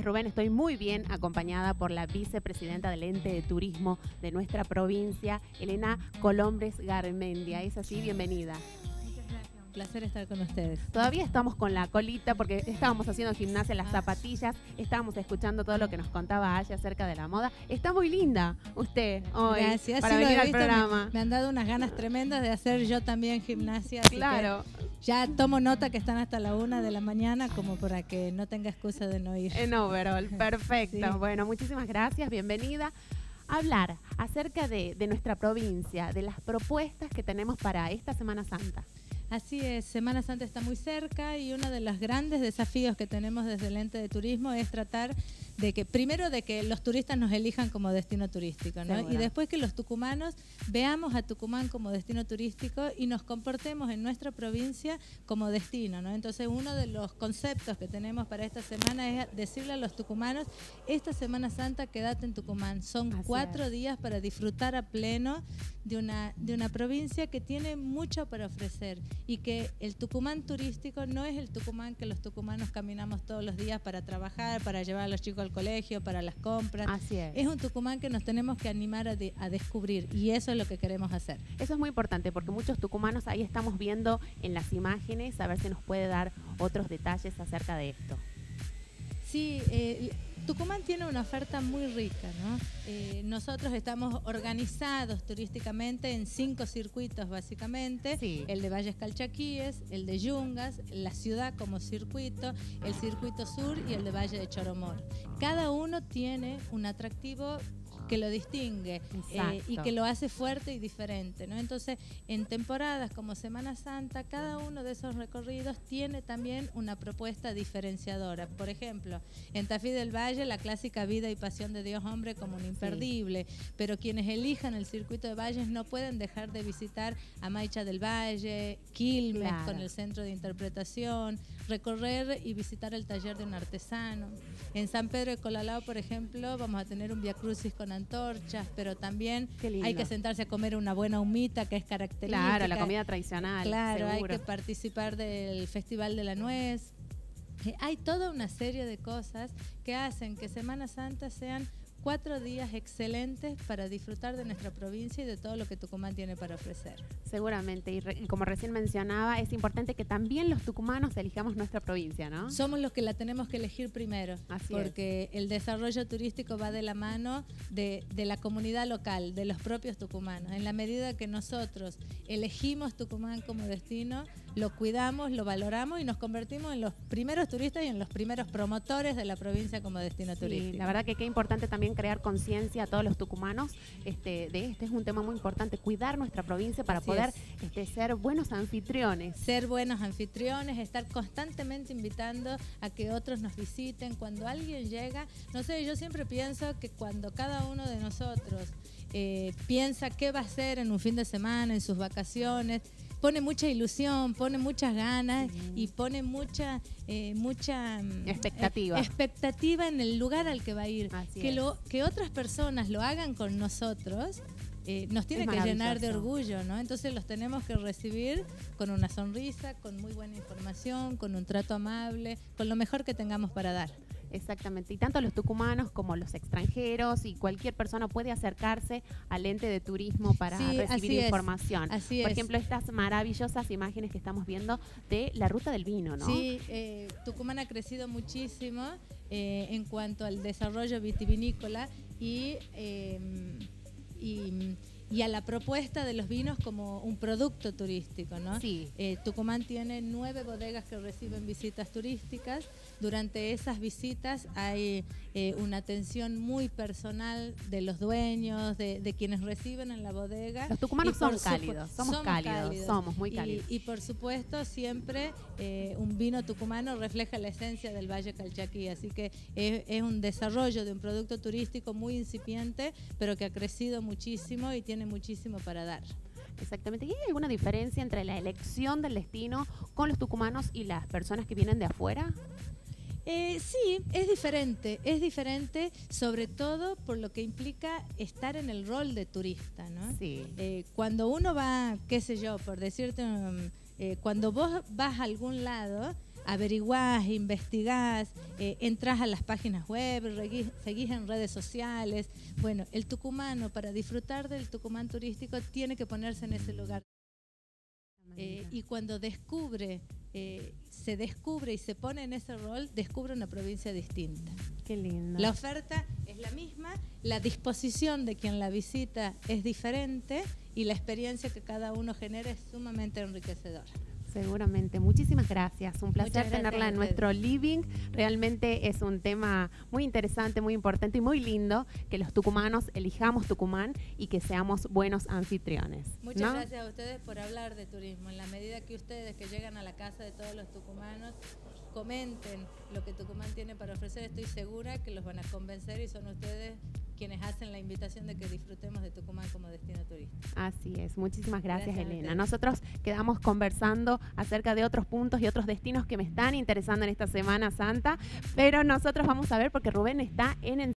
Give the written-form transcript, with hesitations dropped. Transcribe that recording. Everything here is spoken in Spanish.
Rubén, estoy muy bien acompañada por la vicepresidenta del ente de turismo de nuestra provincia, Elena Colombres Garmendia. ¿Es así? Bienvenida. Muchas gracias, un placer estar con ustedes. Todavía estamos con la colita porque estábamos haciendo gimnasia en las zapatillas, estábamos escuchando todo lo que nos contaba Aya acerca de la moda. Está muy linda usted hoy. Gracias, para sí, venir lo he al visto, programa. me han dado unas ganas tremendas de hacer yo también gimnasia. Así Claro. ya tomo nota que están hasta la 1 de la mañana como para que no tenga excusa de no ir. En overall, perfecto. Sí. Bueno, muchísimas gracias, bienvenida. Hablar acerca de nuestra provincia, de las propuestas que tenemos para esta Semana Santa. Así es, Semana Santa está muy cerca y uno de los grandes desafíos que tenemos desde el ente de turismo es tratar de que, primero, de que los turistas nos elijan como destino turístico, ¿no? Seguro. Y después que los tucumanos veamos a Tucumán como destino turístico y nos comportemos en nuestra provincia como destino, ¿no? Entonces, uno de los conceptos que tenemos para esta semana es decirle a los tucumanos, esta Semana Santa quédate en Tucumán. Son Así 4 es. días para disfrutar a pleno de una provincia que tiene mucho para ofrecer y que el Tucumán turístico no es el Tucumán que los tucumanos caminamos todos los días para trabajar, para llevar a los chicos al colegio, para las compras. Así es. Es un Tucumán que nos tenemos que animar a descubrir y eso es lo que queremos hacer. Eso es muy importante porque muchos tucumanos ahí estamos viendo en las imágenes, a ver si nos puede dar otros detalles acerca de esto. Sí, Tucumán tiene una oferta muy rica, ¿no? Nosotros estamos organizados turísticamente en 5 circuitos básicamente, Sí. El de Valles Calchaquíes, el de Yungas, la ciudad como circuito, el circuito sur y el de Valle de Choromor. Cada uno tiene un atractivo que lo distingue y que lo hace fuerte y diferente, ¿no? Entonces, en temporadas como Semana Santa, cada uno de esos recorridos tiene también una propuesta diferenciadora. Por ejemplo, en Tafí del Valle, la clásica vida y pasión de Dios hombre como un imperdible, pero quienes elijan el circuito de Valles no pueden dejar de visitar Amaicha del Valle, Quilmes, Claro. con el centro de interpretación, recorrer y visitar el taller de un artesano. En San Pedro de Colalao, por ejemplo, vamos a tener un viacrucis con antorchas, pero también Qué lindo. hay que sentarse a comer una buena humita que es característica. Claro, la comida tradicional. Claro, seguro. hay que participar del Festival de la Nuez. Hay toda una serie de cosas que hacen que Semana Santa sean 4 días excelentes para disfrutar de nuestra provincia y de todo lo que Tucumán tiene para ofrecer. Seguramente, y como recién mencionaba, es importante que también los tucumanos elijamos nuestra provincia, ¿no? Somos los que la tenemos que elegir primero, Así porque el desarrollo turístico va de la mano de la comunidad local, de los propios tucumanos. En la medida que nosotros elegimos Tucumán como destino, lo cuidamos, lo valoramos y nos convertimos en los primeros turistas y en los primeros promotores de la provincia como destino turístico. Sí, la verdad que qué importante también crear conciencia a todos los tucumanos es un tema muy importante, cuidar nuestra provincia para Así poder ser buenos anfitriones. Ser buenos anfitriones, estar constantemente invitando a que otros nos visiten. Cuando alguien llega, no sé, yo siempre pienso que cuando cada uno de nosotros piensa qué va a hacer en un fin de semana, en sus vacaciones, pone mucha ilusión, pone muchas ganas y pone mucha expectativa en el lugar al que va a ir. Así Que otras personas lo hagan con nosotros nos tiene Es que llenar de maravilloso. orgullo, ¿no? Entonces los tenemos que recibir con una sonrisa, con muy buena información, con un trato amable, con lo mejor que tengamos para dar. Exactamente, y tanto los tucumanos como los extranjeros y cualquier persona puede acercarse al ente de turismo para Sí, recibir así es, información. así Por es. ejemplo, estas maravillosas imágenes que estamos viendo de la ruta del vino, ¿no? Sí, Tucumán ha crecido muchísimo en cuanto al desarrollo vitivinícola y a la propuesta de los vinos como un producto turístico, ¿no? Sí. Tucumán tiene 9 bodegas que reciben visitas turísticas. Durante esas visitas hay una atención muy personal de los dueños, de quienes reciben en la bodega. Los tucumanos Y por son cálidos, somos cálidos, somos muy cálidos. Y por supuesto siempre un vino tucumano refleja la esencia del Valle Calchaquí, así que es un desarrollo de un producto turístico muy incipiente, pero que ha crecido muchísimo y tiene muchísimo para dar. Exactamente. ¿Y hay alguna diferencia entre la elección del destino con los tucumanos y las personas que vienen de afuera? Sí, es diferente sobre todo por lo que implica estar en el rol de turista, ¿no? Sí. Cuando uno va, qué sé yo, por decirte, cuando vos vas a algún lado, averiguás, investigás, entrás a las páginas web, seguís en redes sociales. Bueno, el tucumano, para disfrutar del Tucumán turístico, tiene que ponerse en ese lugar. Y cuando se descubre y se pone en ese rol, descubre una provincia distinta. Qué lindo. La oferta es la misma, la disposición de quien la visita es diferente y la experiencia que cada uno genera es sumamente enriquecedora. Seguramente. Muchísimas gracias. Un placer Muchas gracias tenerla en nuestro living. Realmente es un tema muy interesante, muy importante y muy lindo que los tucumanos elijamos Tucumán y que seamos buenos anfitriones. Muchas gracias a ustedes por hablar de turismo. En la medida que ustedes, que llegan a la casa de todos los tucumanos, comenten lo que Tucumán tiene para ofrecer, estoy segura que los van a convencer y son ustedes quienes hacen la invitación de que disfrutemos de Tucumán como destino turístico. Así es. Muchísimas gracias, Elena. A nosotros quedamos conversando acerca de otros puntos y otros destinos que me están interesando en esta Semana Santa, pero nosotros vamos a ver porque Rubén está en